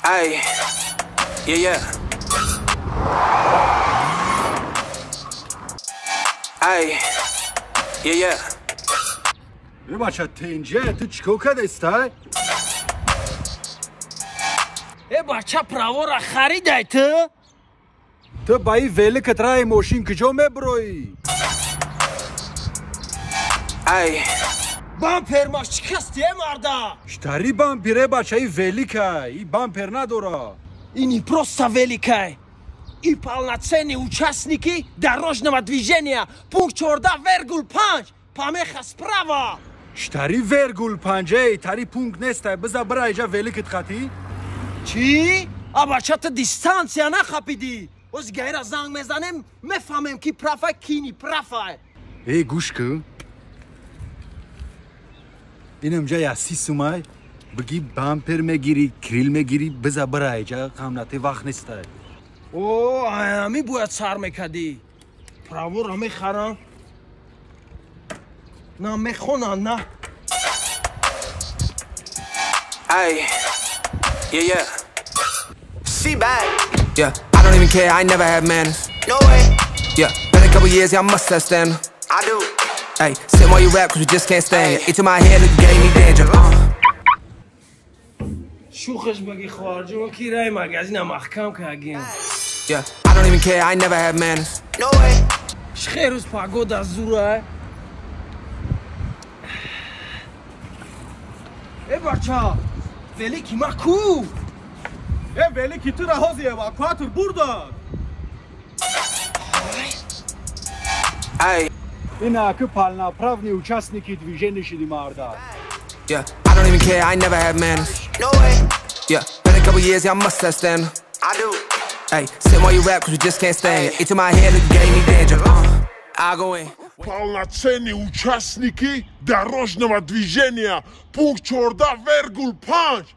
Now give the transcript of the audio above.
Ay, yeah. Ay, yeah. Бача, ты инже, ты чего кадестай? бача правора харидай ты? Ты бай велик отрай машин кжо меброй? Ay, бампер маш чикасти марда? Штари бампере бача и велика, и бампер надора. И не просто великая, и полноценные участники дорожного движения. Пункт 4,5. Помеха справа. Штари вергул панже, тари пункт нестай, бза бра иджа велик тхати? چی؟ اباچه تا دیستانسیا نخپیدی از گیره زنگ میزنم میفهمم کی پرافه کی نی پرافه ای گوش که اینم جای اسی سومای بگی بامپر میگیری کریل میگیری بزا برای جا قامناتی وقت نیسته اوه همی باید سر میکدی پراو را میخرم نه میخونن نه ay, yeah. She bad. Yeah, I don't even care, I never had manners. No way. Yeah, been a couple years, yeah, I must have standard. I do. Hey, sit while you rap, cause you just can't stand it. Into my head, it gave me danger. شوخش بگی خارجون کی رای مگزین محکم که اگین Yeah, I don't even care, I never had manners. No way. خیروز پاگود از زوره بچه ولی کی ما کو ولی کی تو رهازیه و اکواتور برده Ay, اینا که پالنا پراونی участники движения شدی مردا yeah, I don't even care, I never had manners. No way. Yeah, been a couple years, yeah, I must have standard. I do. Hey, sit while you rap, cause you just can't stand it. Into my head, it gave me danger. I'll go in. Полноценные участники дорожного движения. Пункт 4,5.